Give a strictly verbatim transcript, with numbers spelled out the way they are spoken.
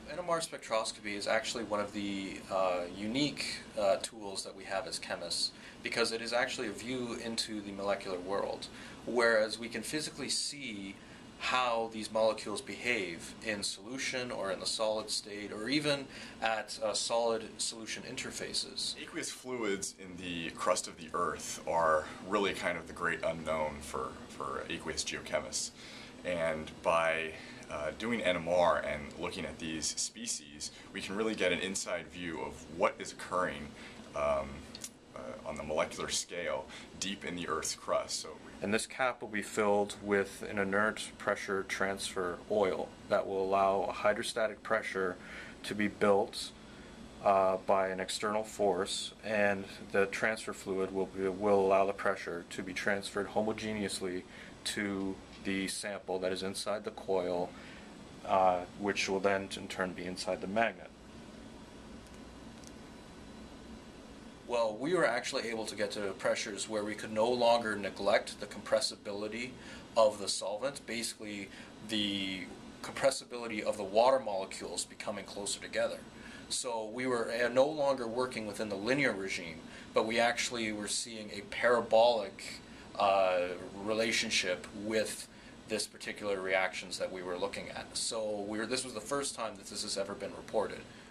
N M R spectroscopy is actually one of the uh, unique uh, tools that we have as chemists because it is actually a view into the molecular world, whereas we can physically see how these molecules behave in solution or in the solid state or even at uh, solid solution interfaces. Aqueous fluids in the crust of the Earth are really kind of the great unknown for, for aqueous geochemists. And by uh, doing N M R and looking at these species, we can really get an inside view of what is occurring um, uh, on the molecular scale deep in the Earth's crust. So And this cap will be filled with an inert pressure transfer oil that will allow a hydrostatic pressure to be built uh, by an external force, and the transfer fluid will, be, will allow the pressure to be transferred homogeneously to the sample that is inside the coil, uh, which will then in turn be inside the magnet. Well, we were actually able to get to pressures where we could no longer neglect the compressibility of the solvent, basically the compressibility of the water molecules becoming closer together. So we were no longer working within the linear regime, but we actually were seeing a parabolic uh, relationship with this particular reactions that we were looking at. So we were, this was the first time that this has ever been reported.